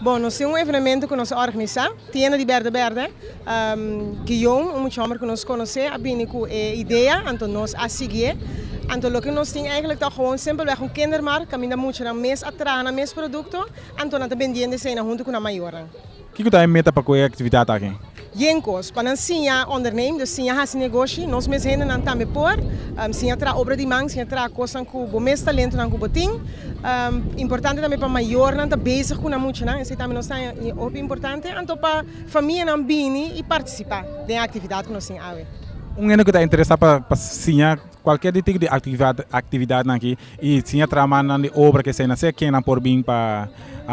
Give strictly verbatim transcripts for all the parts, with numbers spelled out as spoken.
Bom, nós temos um evento que nós organizamos, Tienda de Verde Verde, um, Guion, um chamar que nós conhecemos, a bem com a ideia, então nós a seguir. Então, o que nós temos eigenlijk toch gewoon simpelweg een kindermarkt, que ainda muito na mês atrás na mês produto, então nós também vendendo sem junto com a maior. O que você tem meta para a atividade aqui? Jenkos, para nós sim ondernemen, dus sim has negócio, nós mesmos ainda não também por, sim atra obra de mão, sim atra coisa que o mês talento não cubotim, importante também para maior não tá bezig com a muito não, isso também nós está é importante, então para família não bini e participar da atividade que nós temos aí. Um ano que está interessado para para sim qualquer tipo de atividade atividade aqui e sim trabalhar na obra que se não sei quem não por bem para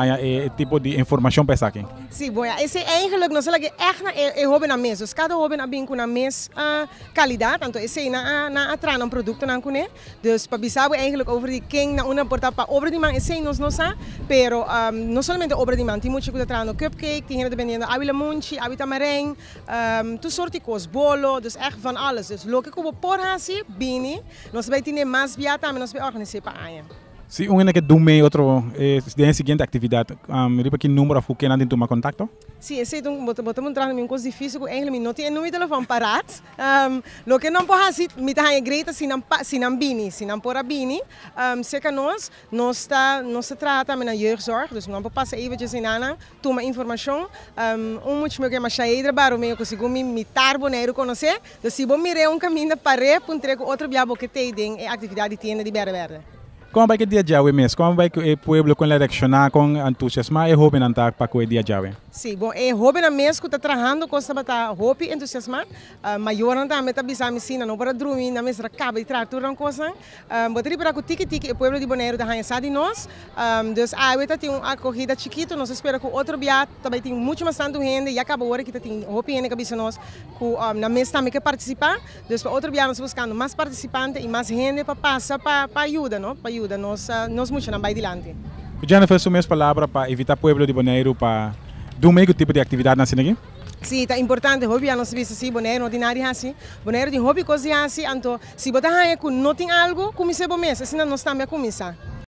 é tipo de informação para aqui. Sim, bom, esse é eigenlijk nós que echt é hobby na mesa, cada hobby na bem com a mes qualidade, então esse na na atra um produto na com dus para bisabo eigenlijk over de quem na uma porta para obra de mão esse nós não sa, pero um, não somente obra de mão, tem muito que tra no cupcake, tem gente vendendo avila munchi, avita mareng, um, tu sorte coisas bolo, dus echt van alles, dus lo que como por assim bini, nós vai ter mais viata, nós vai organizar para aí. Se um ano que dume outro é a seguinte atividade, um, ripa que número of quem não tem tomar contato? Sim, esse é um botar botar entrar numa coisa difícil que eigenlijk não tem número de telefone parado. Um, lo que não pode fazer, me tá aí greta se não se não bini, se não por bini, um, se que nós nós está nós se trata na jeugdzorg, dus não pode passar eventjes em ana, toma informação, um, um muito meu que é mais cheio de barulho meio que se me mitar boneiro conhecer, dus se bom mire um caminho para para entregar outro biabo que tem em atividade tienda de Verde Verde. Como vai que dia jawe mes? Como vai que o povo com reaccionar com entusiasmo e hobby não tá para que dia jawe? Sim, bom, é hobby na mês que está trabalhando com essa bata hobby entusiasmo, maior não tá meta bisa medicina não para dormir na mesa acaba de tratar tudo uma coisa, botar para que tiki tiki o povo de Bonaire da ranha de nós, dus a eu tem uma corrida chiquito, nós espera que outro dia também tem muito mais tanto gente e acaba agora que tem hobby ainda cabeça nós que na mês também que participar, dus para outro dia nós buscando mais participantes e mais gente para passar para para ajuda, não? Para ajuda nós nós muito não vai adiante. Jennifer, suas palavras para evitar o povo de Bonaire para do meio tipo de atividade na cidade? Sim, é importante, hobby a nós visa assim, Bonaire ordinário assim, Bonaire de hobby coisa assim, então se botar aí que não tem algo, comece bom mês, assim nós também começar.